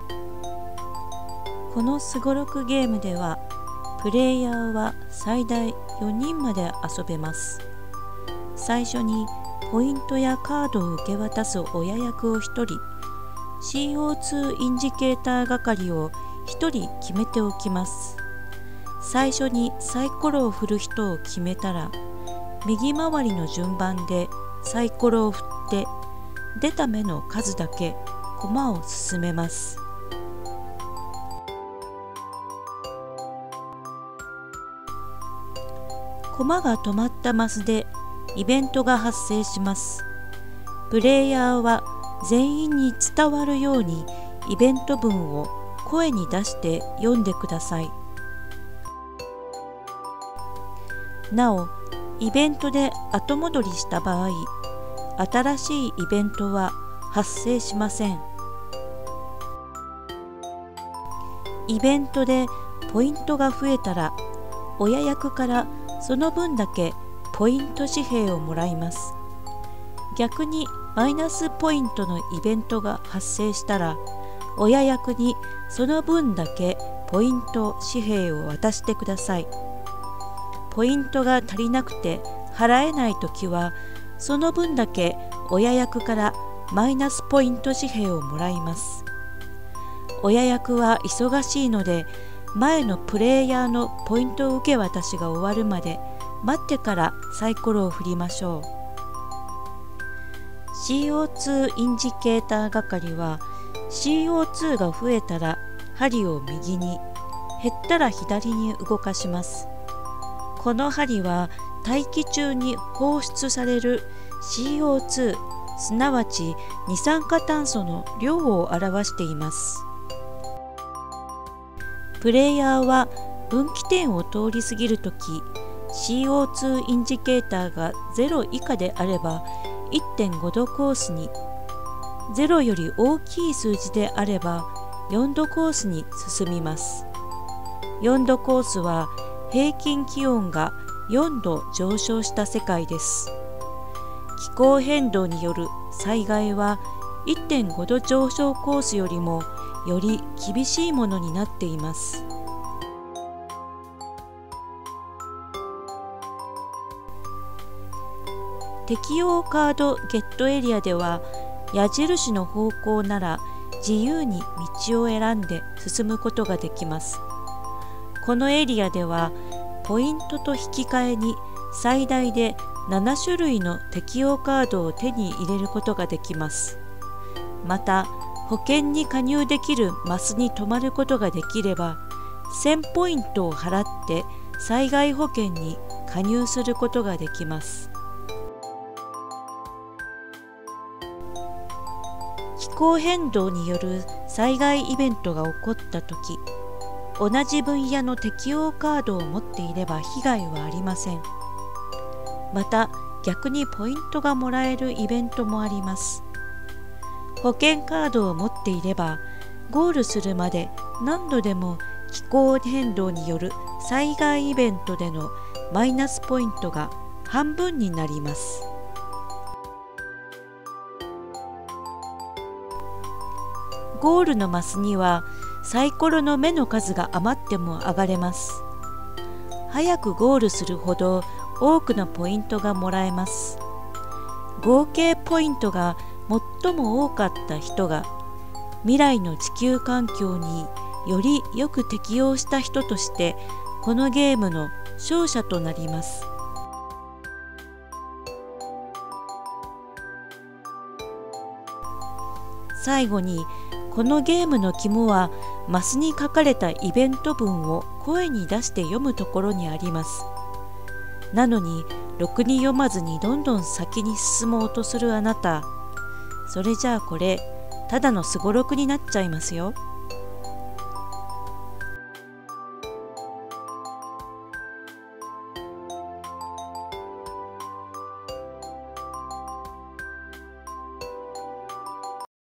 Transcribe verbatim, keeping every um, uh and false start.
このすごろくゲームではプレイヤーは最大よにんまで遊べます。最初にポイントやカードを受け渡す親役をひとり、シーオーツー インジケーター係をひとり決めておきます。最初にサイコロを振る人を決めたら、右回りの順番でサイコロを振って出た目の数だけ駒を進めます。駒が止まったマスでイベントが発生します。プレイヤーは全員に伝わるようにイベント文を声に出して読んでください。なお、イベントで後戻りした場合、新しいイベントは発生しません。イベントでポイントが増えたら、親役からその分だけポイント紙幣をもらいます。逆にマイナスポイントのイベントが発生したら、親役にその分だけポイント紙幣を渡してください。ポイントが足りなくて払えないときは、その分だけ親役からマイナスポイント紙幣をもらいます。親役は忙しいので、前のプレイヤーのポイント受け渡しが終わるまで待ってからサイコロを振りましょう。シーオーツー インジケーター係は シーオーツー が増えたら針を右に、減ったら左に動かします。この針は大気中に放出される シーオーツー、すなわち二酸化炭素の量を表しています。プレイヤーは分岐点を通り過ぎるとき、シーオーツー インジケーターがゼロ以下であれば いってんご 度コースに、ゼロより大きい数字であればよんどコースに進みます。よんどコースは平均気温がよんど上昇した世界です。気候変動による災害は いってんご 度上昇コースよりもより厳しいものになっています。適用カードゲットエリアでは、矢印の方向なら自由に道を選んで進むことができます。このエリアではポイントと引き換えに最大でななしゅるいの適用カードを手に入れることができます。また、保険に加入できるマスに泊まることができれば、せんポイントを払って災害保険に加入することができます。気候変動による災害イベントが起こったとき、同じ分野の適用カードを持っていれば被害はありません。また、逆にポイントがもらえるイベントもあります。保険カードを持っていれば、ゴールするまで何度でも気候変動による災害イベントでのマイナスポイントが半分になります。ゴールのマスにはサイコロの目の数が余っても上がれます。早くゴールするほど多くのポイントがもらえます。合計ポイントが最も多かった人が未来の地球環境によりよく適応した人としてこのゲームの勝者となります。最後に、このゲームの肝はマスに書かれたイベント文を声に出して読むところにあります。なのにろくに読まずにどんどん先に進もうとするあなた、それじゃあこれただのすごろくになっちゃいますよ。